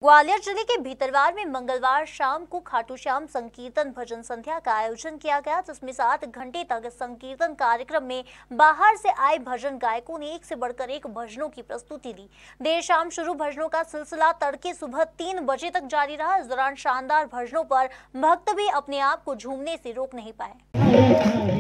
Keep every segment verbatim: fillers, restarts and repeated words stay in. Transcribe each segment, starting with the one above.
ग्वालियर जिले के भीतरवार में मंगलवार शाम को खाटू श्याम संकीर्तन भजन संध्या का आयोजन किया गया, जिसमें सात घंटे तक संकीर्तन कार्यक्रम में बाहर से आए भजन गायकों ने एक से बढ़कर एक भजनों की प्रस्तुति दी। देर शाम शुरू भजनों का सिलसिला तड़के सुबह तीन बजे तक जारी रहा। इस दौरान शानदार भजनों पर भक्त भी अपने आप को झूमने से रोक नहीं पाए।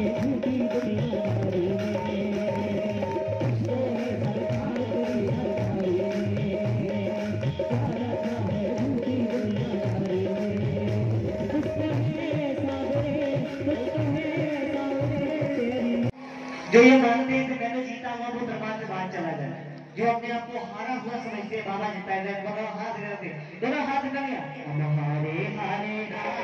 जो ये मानते हैं कि मैंने जीता हुआ वो दरबार से बाहर चला जाए, जो अपने आप को हारा हुआ समझते हैं बाबा जीता है, दोनों हाथ करते दोनों हाथ कर लिया हम हारे हारे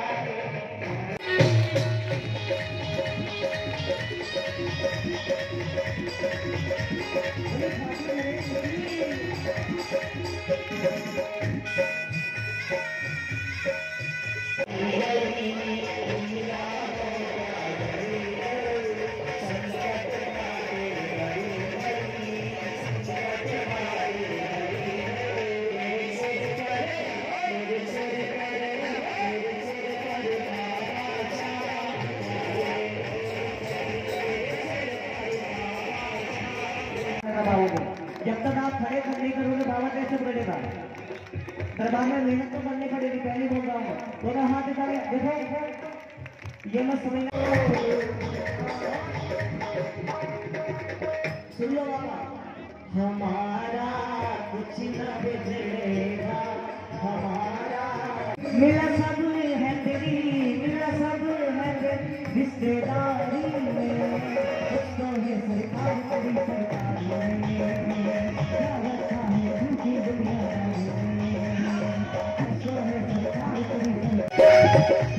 जब तक आप खड़े खड़े नहीं करोगे बाबा कैसे बढ़ेगा। दरबार में मेहनत तो करनी पड़ेगी, पहले बोल रहा हूँ। दोनों हाथ उठाए, देखो ये मत समझना। सुन लो बाबा, हमारा कुछ न बिगड़ेगा, हमारा मेरा सब है तेरी, मेरा सब है तेरी रिश्तेदारी में, कुछ तो है सरकार कभी सरकार में।